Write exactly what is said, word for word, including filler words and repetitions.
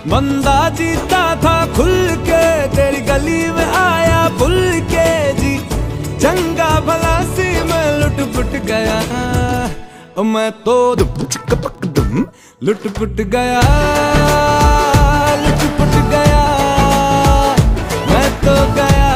बंदा जीता था खुल के, तेरी गली में आया भूल के जी। चंगा भला सी मैं लुट पुट गया, ओ मैं तो दुम चिक पक दुम लुट पुट गया, लुट पुट गया, मैं तो गया।